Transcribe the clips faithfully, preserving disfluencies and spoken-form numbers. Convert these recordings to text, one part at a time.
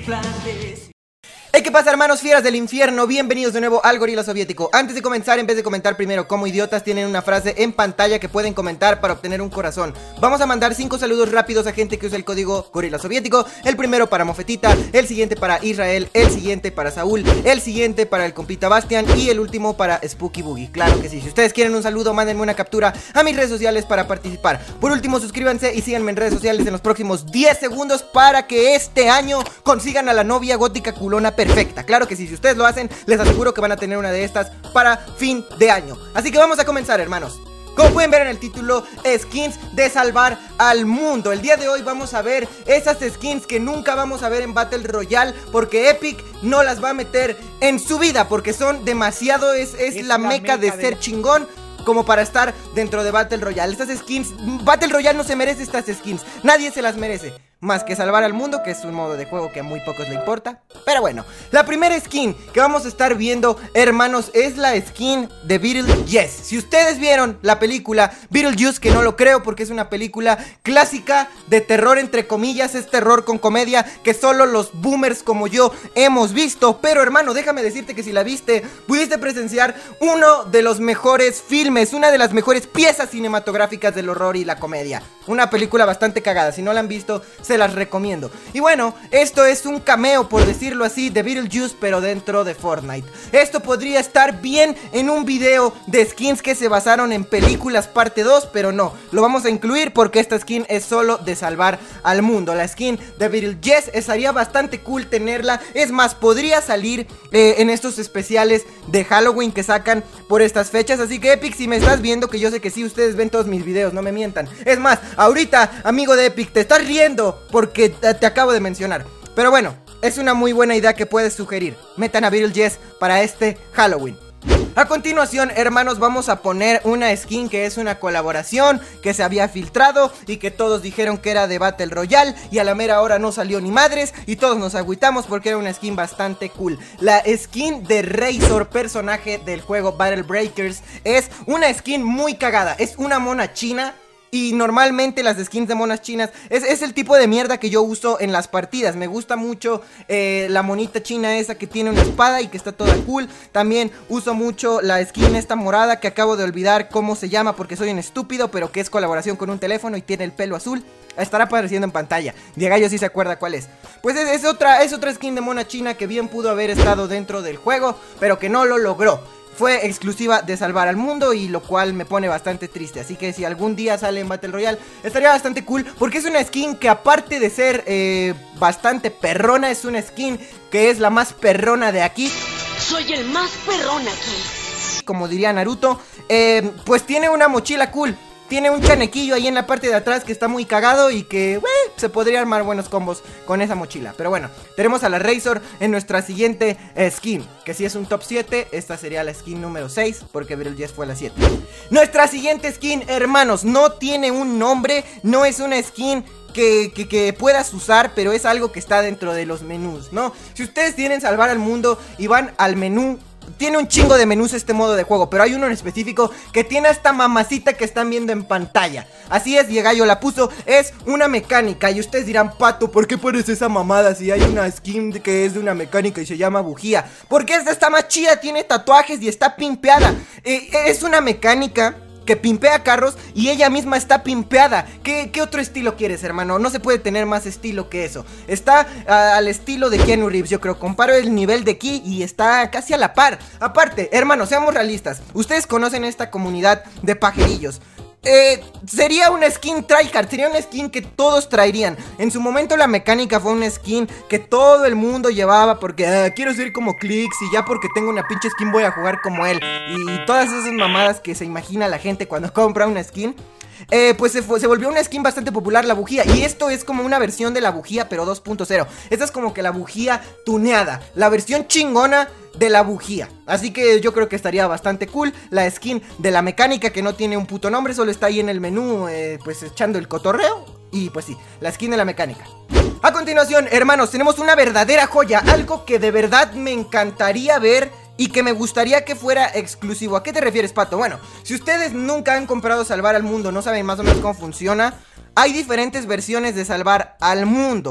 clandestino. Hey, ¿qué pasa, hermanos fieras del infierno? Bienvenidos de nuevo al Gorila Soviético. Antes de comenzar, en vez de comentar primero como idiotas, tienen una frase en pantalla que pueden comentar para obtener un corazón. Vamos a mandar cinco saludos rápidos a gente que usa el código Gorila Soviético. El primero para Mofetita, el siguiente para Israel, el siguiente para Saúl, el siguiente para el compita Bastian y el último para Spooky Boogie. Claro que sí, si ustedes quieren un saludo, mándenme una captura a mis redes sociales para participar. Por último, suscríbanse y síganme en redes sociales en los próximos diez segundos para que este año consigan a la novia gótica culona perfecta. Claro que sí, si ustedes lo hacen, les aseguro que van a tener una de estas para fin de año. Así que vamos a comenzar, hermanos. Como pueden ver en el título, skins de salvar al mundo. El día de hoy vamos a ver esas skins que nunca vamos a ver en Battle Royale, porque Epic no las va a meter en su vida, porque son demasiado, es, es, es la, la meca, meca de, de ser chingón como para estar dentro de Battle Royale. Estas skins, Battle Royale no se merece estas skins, nadie se las merece, más que salvar al mundo, que es un modo de juego que a muy pocos le importa. Pero bueno, la primera skin que vamos a estar viendo, hermanos, es la skin de Beetlejuice. Si ustedes vieron la película Beetlejuice, que no lo creo porque es una película clásica de terror, entre comillas, es terror con comedia que solo los boomers como yo hemos visto. Pero hermano, déjame decirte que si la viste, pudiste presenciar uno de los mejores filmes, una de las mejores piezas cinematográficas del horror y la comedia. Una película bastante cagada, si no la han visto, se las recomiendo. Y bueno, esto es un cameo, por decirlo así, de Beetlejuice, pero dentro de Fortnite. Esto podría estar bien en un video de skins que se basaron en películas parte dos, pero no, lo vamos a incluir porque esta skin es solo de salvar al mundo. La skin de Beetlejuice estaría bastante cool tenerla. Es más, podría salir eh, en estos especiales de Halloween que sacan por estas fechas. Así que Epic, si me estás viendo, que yo sé que sí, ustedes ven todos mis videos, no me mientan. Es más, ahorita, amigo de Epic, te estás riendo porque te acabo de mencionar. Pero bueno, es una muy buena idea que puedes sugerir. Metan a Beetlejuice para este Halloween. A continuación, hermanos, vamos a poner una skin que es una colaboración que se había filtrado y que todos dijeron que era de Battle Royale, y a la mera hora no salió ni madres y todos nos agüitamos porque era una skin bastante cool. La skin de Razor, personaje del juego Battle Breakers, es una skin muy cagada. Es una mona china. Y normalmente las skins de monas chinas es, es el tipo de mierda que yo uso en las partidas. Me gusta mucho eh, la monita china esa que tiene una espada y que está toda cool. También uso mucho la skin esta morada que acabo de olvidar cómo se llama porque soy un estúpido, pero que es colaboración con un teléfono y tiene el pelo azul. Estará apareciendo en pantalla. Diegallo sí se acuerda cuál es. Pues es, es, otra, es otra skin de mona china que bien pudo haber estado dentro del juego, pero que no lo logró. Fue exclusiva de salvar al mundo, y lo cual me pone bastante triste. Así que si algún día sale en Battle Royale, estaría bastante cool, porque es una skin que, aparte de ser eh, bastante perrona, es una skin que es la más perrona de aquí. Soy el más perrón aquí. Como diría Naruto, eh, pues tiene una mochila cool. Tiene un chanequillo ahí en la parte de atrás que está muy cagado y que, wey, se podría armar buenos combos con esa mochila. Pero bueno, tenemos a la Razor en nuestra siguiente eh, skin, que si es un top siete, esta sería la skin número seis, porque Beetlejuice fue la siete. Nuestra siguiente skin, hermanos, no tiene un nombre, no es una skin Que, que, que puedas usar, pero es algo que está dentro de los menús, ¿no? Si ustedes quieren salvar al mundo y van al menú, tiene un chingo de menús este modo de juego, pero hay uno en específico que tiene esta mamacita que están viendo en pantalla. Así es, Diegallo la puso, es una mecánica. Y ustedes dirán, Pato, ¿por qué pones esa mamada si hay una skin que es de una mecánica y se llama bujía? Porque esta está más chida, tiene tatuajes y está pimpeada. eh, Es una mecánica que pimpea carros y ella misma está pimpeada. ¿Qué, qué otro estilo quieres, hermano? No se puede tener más estilo que eso. Está uh, al estilo de Keanu Reeves, yo creo. Comparo el nivel de aquí y está casi a la par. Aparte, hermano, seamos realistas. Ustedes conocen esta comunidad de pajerillos. Eh, sería una skin tryhard, sería una skin que todos traerían. En su momento la mecánica fue una skin que todo el mundo llevaba porque uh, quiero ser como Clix, y ya porque tengo una pinche skin voy a jugar como él. Y, y todas esas mamadas que se imagina la gente cuando compra una skin. Eh, pues se, fue, se volvió una skin bastante popular, la bujía. Y esto es como una versión de la bujía, pero dos punto cero. Esta es como que la bujía tuneada, la versión chingona de la bujía. Así que yo creo que estaría bastante cool la skin de la mecánica, que no tiene un puto nombre, solo está ahí en el menú, eh, pues echando el cotorreo. Y pues sí, la skin de la mecánica. A continuación, hermanos, tenemos una verdadera joya, algo que de verdad me encantaría ver y que me gustaría que fuera exclusivo. ¿A qué te refieres, Pato? Bueno, si ustedes nunca han comprado Salvar al Mundo, no saben más o menos cómo funciona, hay diferentes versiones de Salvar al Mundo.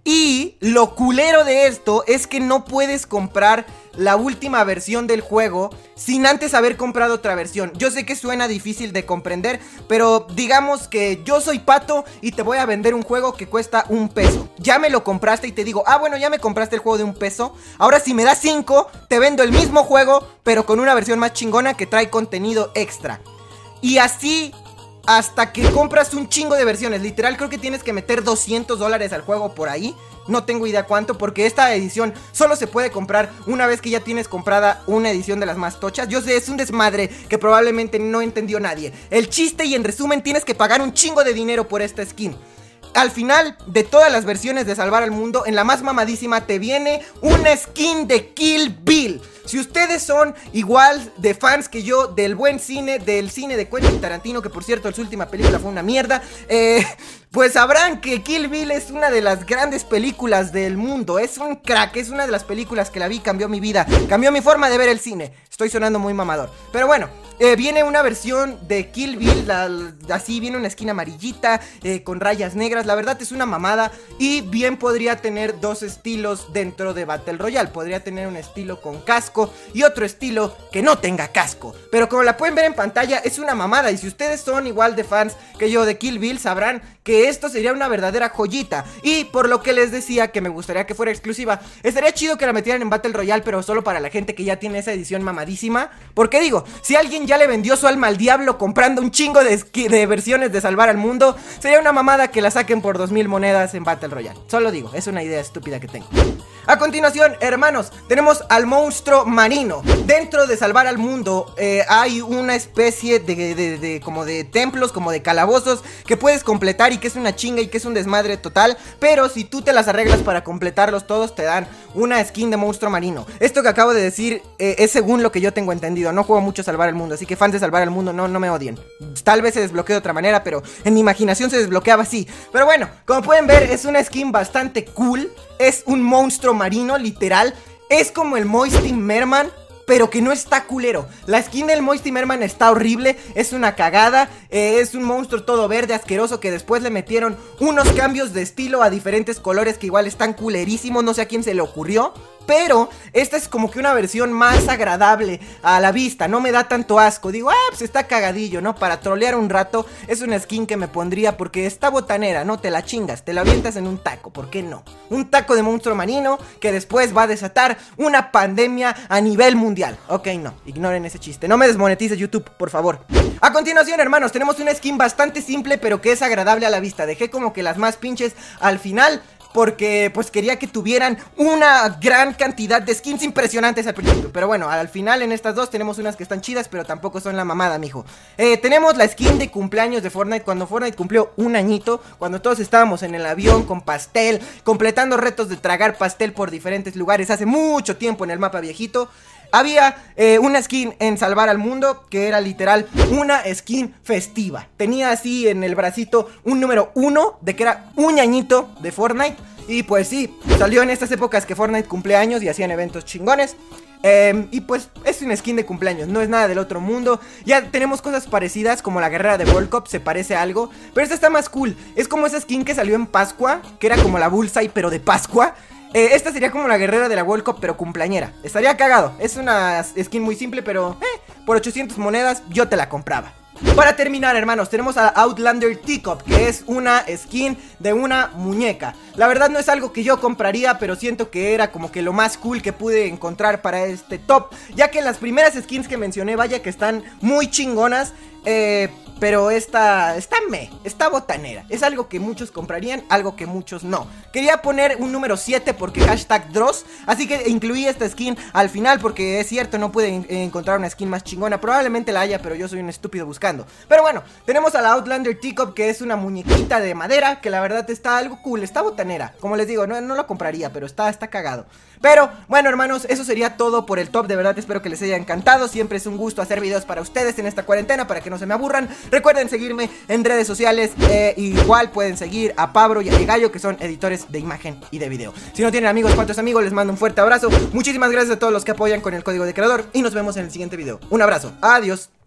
Y lo culero de esto es que no puedes comprar la última versión del juego sin antes haber comprado otra versión. Yo sé que suena difícil de comprender, pero digamos que yo soy Pato y te voy a vender un juego que cuesta un peso. Ya me lo compraste y te digo, ah bueno, ya me compraste el juego de un peso. Ahora si me das cinco, te vendo el mismo juego, pero con una versión más chingona que trae contenido extra. Y así hasta que compras un chingo de versiones. Literal creo que tienes que meter doscientos dólares al juego por ahí. No tengo idea cuánto, porque esta edición solo se puede comprar una vez que ya tienes comprada una edición de las más tochas. Yo sé, es un desmadre que probablemente no entendió nadie. El chiste y en resumen, tienes que pagar un chingo de dinero por esta skin. Al final de todas las versiones de Salvar al Mundo, en la más mamadísima te viene una skin de Kill Bill. Si ustedes son igual de fans que yo del buen cine, del cine de Quentin Tarantino, que por cierto su última película fue una mierda, eh, pues sabrán que Kill Bill es una de las grandes películas del mundo. Es un crack, es una de las películas que la vi, cambió mi vida, cambió mi forma de ver el cine. Estoy sonando muy mamador, pero bueno. Eh, viene una versión de Kill Bill, la, así viene una skin amarillita, eh, con rayas negras. La verdad es una mamada y bien podría tener dos estilos dentro de Battle Royale. Podría tener un estilo con casco y otro estilo que no tenga casco. Pero como la pueden ver en pantalla, es una mamada. Y si ustedes son igual de fans que yo de Kill Bill, sabrán que esto sería una verdadera joyita. Y por lo que les decía que me gustaría que fuera exclusiva, estaría chido que la metieran en Battle Royale, pero solo para la gente que ya tiene esa edición mamadísima. Porque digo, si alguien ya le vendió su alma al diablo comprando un chingo de, de versiones de Salvar al Mundo, sería una mamada que la saquen por dos mil monedas en Battle Royale. Solo digo, es una idea estúpida que tengo. A continuación, hermanos, tenemos al monstruo marino. Dentro de Salvar al Mundo eh, hay una especie de, de, de, de como de templos, como de calabozos que puedes completar y que es una chinga y que es un desmadre total. Pero si tú te las arreglas para completarlos todos, te dan una skin de monstruo marino. Esto que acabo de decir eh, es según lo que yo tengo entendido. No juego mucho Salvar al Mundo, así que fans de Salvar al Mundo no, no me odien. Tal vez se desbloquee de otra manera, pero en mi imaginación se desbloqueaba así. Pero bueno, como pueden ver, es una skin bastante cool. Es un monstruo marino, literal. Es como el Moisty Merman, pero que no está culero. La skin del Moisty Merman está horrible, es una cagada. eh, Es un monstruo todo verde, asqueroso, que después le metieron unos cambios de estilo a diferentes colores que igual están culerísimos. No sé a quién se le ocurrió, pero esta es como que una versión más agradable a la vista. No me da tanto asco. Digo, ah, pues está cagadillo, ¿no? Para trolear un rato. Es una skin que me pondría porque está botanera, ¿no? Te la chingas, te la avientas en un taco, ¿por qué no? Un taco de monstruo marino que después va a desatar una pandemia a nivel mundial. Ok, no, ignoren ese chiste. No me desmonetice YouTube, por favor. A continuación, hermanos, tenemos una skin bastante simple, pero que es agradable a la vista. Dejé como que las más pinches al final, porque pues quería que tuvieran una gran cantidad de skins impresionantes al principio. Pero bueno, al final en estas dos tenemos unas que están chidas, pero tampoco son la mamada, mijo. eh, Tenemos la skin de cumpleaños de Fortnite, cuando Fortnite cumplió un añito, cuando todos estábamos en el avión con pastel, completando retos de tragar pastel por diferentes lugares hace mucho tiempo en el mapa viejito. Había eh, una skin en Salvar al Mundo que era literal una skin festiva. Tenía así en el bracito un número uno de que era un añito de Fortnite. Y pues sí, salió en estas épocas que Fortnite cumple años y hacían eventos chingones. Eh, y pues es una skin de cumpleaños, no es nada del otro mundo. Ya tenemos cosas parecidas como la guerrera de World Cup, se parece a algo, pero esta está más cool. Es como esa skin que salió en Pascua, que era como la Bullseye pero de Pascua. Eh, esta sería como la guerrera de la World Cup, pero cumpleañera. Estaría cagado. Es una skin muy simple, pero eh, por ochocientas monedas yo te la compraba. Para terminar, hermanos, tenemos a Outlander Teacup, que es una skin de una muñeca. La verdad no es algo que yo compraría, pero siento que era como que lo más cool que pude encontrar para este top, ya que las primeras skins que mencioné, vaya que están muy chingonas. Eh... Pero esta, está me, está botanera. Es algo que muchos comprarían, algo que muchos no. Quería poner un número siete porque hashtag Dross, así que incluí esta skin al final porque es cierto, no pude en encontrar una skin más chingona. Probablemente la haya, pero yo soy un estúpido buscando. Pero bueno, tenemos a la Outlander Teacup, que es una muñequita de madera, que la verdad está algo cool, está botanera. Como les digo, no, no lo compraría, pero está, está cagado. Pero bueno, hermanos, eso sería todo por el top. De verdad espero que les haya encantado. Siempre es un gusto hacer videos para ustedes en esta cuarentena, para que no se me aburran. Recuerden seguirme en redes sociales, eh, igual pueden seguir a Pablo y a Gallo, que son editores de imagen y de video. Si no tienen amigos, ¿cuántos amigos? Les mando un fuerte abrazo. Muchísimas gracias a todos los que apoyan con el código de creador y nos vemos en el siguiente video. Un abrazo, adiós.